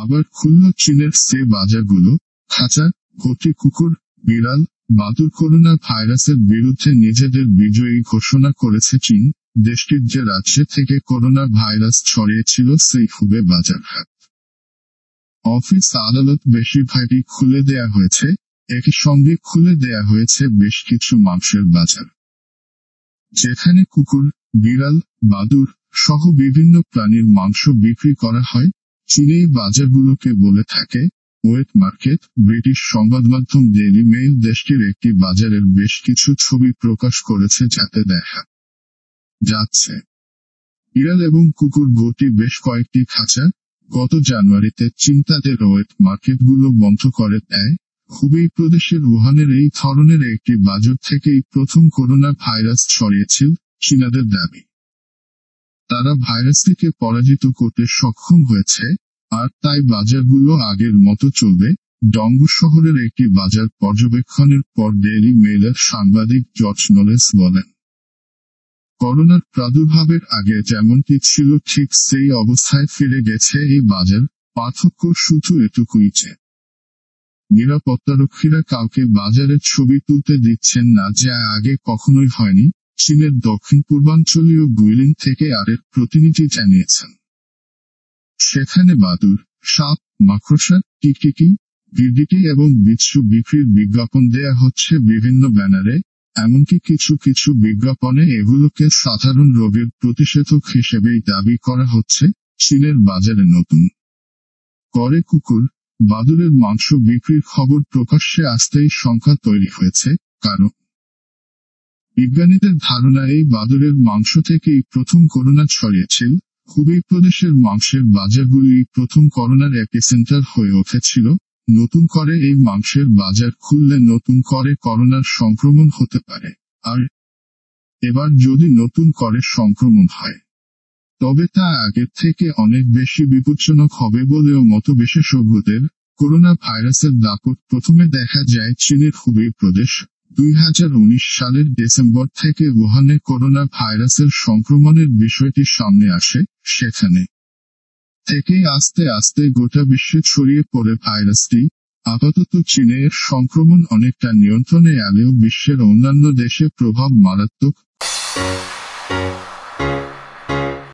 আবার খুলল চীনের সেই বাজারগুলো। খাঁচা ভর্তি কুকুর, বিড়াল, বাদুড়। করোনা ভাইরাসের বিরুদ্ধে নিজেদের বিজয়ী ঘোষণা করেছে চীন। দেশটির যে রাজ্য থেকে করোনা ভাইরাস ছড়িয়েছিল সেই হুবে বাজারঘাট, অফিস, আদালত বেশিরভাগই খুলে দেয়া হয়েছে। একই সঙ্গে খুলে দেয়া হয়েছে বেশ কিছু মাংসের বাজার, যেখানে কুকুর, বিড়াল, বাদুড় সহ বিভিন্ন প্রাণীর মাংস বিক্রি করা হয়। চীন এই বাজারগুলোকে বলে থাকে ওয়েট মার্কেট। ব্রিটিশ সংবাদমাধ্যম ডেইলি মেইল দেশটির একটি বাজারের বেশ কিছু ছবি প্রকাশ করেছে, যাতে দেখা যাচ্ছে বিড়াল এবং কুকুর ভর্তি বেশ কয়েকটি খাঁচা। গত জানুয়ারিতে চীন তাদের ওয়েট মার্কেটগুলো বন্ধ করে দেয়। হুবেই প্রদেশের উহানের এই ধরনের একটি বাজার থেকেই প্রথম করোনা ভাইরাস ছড়িয়েছিল। চীনাদের দাবি, তারা ভাইরাসটিকে পরাজিত করতে সক্ষম হয়েছে, আর তাই বাজারগুলো আগের মতো চলবে। ডংগু শহরের একটি বাজার পর্যবেক্ষণের পর ডেইলি মেইলের সাংবাদিক জর্জ নোলেস বলেন, করোনার প্রাদুর্ভাবের আগে যেমনটি ছিল ঠিক সেই অবস্থায় ফিরে গেছে এই বাজার। পার্থক্য শুধু এটুকুই যে নিরাপত্তারক্ষীরা কাউকে বাজারের ছবি তুলতে দিচ্ছেন না, যা আগে কখনোই হয়নি। চীনের দক্ষিণ পূর্বাঞ্চলীয় গুইলিন থেকে আরেক প্রতিনিধি জানিয়েছেন, সেখানে বাদুড়, সাপ, মাকড়সা, টিকটিকি, গিরগিটি এবং বিচ্ছু বিক্রির বিজ্ঞাপন দেয়া হচ্ছে বিভিন্ন ব্যানারে। এমনকি কিছু কিছু বিজ্ঞাপনে এগুলোকে সাধারণ রোগের প্রতিষেধক হিসেবেই দাবি করা হচ্ছে। চীনের বাজারে নতুন করে কুকুর, বাদুড়ের মাংস বিক্রির খবর প্রকাশ্যে আসতেই সংখ্যা তৈরি হয়েছে, কারণ বিজ্ঞানীদের ধারণা এই বাদুড়ের মাংস থেকেই প্রথম করোনা ছড়িয়েছিল। হুবেই প্রদেশের মাংসের বাজারগুলি প্রথম করোনার এপিসেন্টার হয়ে উঠেছিল। নতুন করে এই মাংসের বাজার খুললে নতুন করে করোনার সংক্রমণ হতে পারে, আর এবার যদি নতুন করে সংক্রমণ হয় তবে তা আগের থেকে অনেক বেশি বিপজ্জনক হবে বলেও মত বিশেষজ্ঞদের। করোনা ভাইরাসের দাপট প্রথমে দেখা যায় চীনের হুবেই প্রদেশ। 2019 সালের ডিসেম্বর থেকে উহানে করোনা ভাইরাসের সংক্রমণের বিষয়টি সামনে আসে। সেখানে থেকেই আস্তে আস্তে গোটা বিশ্বে ছড়িয়ে পড়ে ভাইরাসটি। আপাতত চীনে এর সংক্রমণ অনেকটা নিয়ন্ত্রণে এলেও বিশ্বের অন্যান্য দেশে প্রভাব মারাত্মক।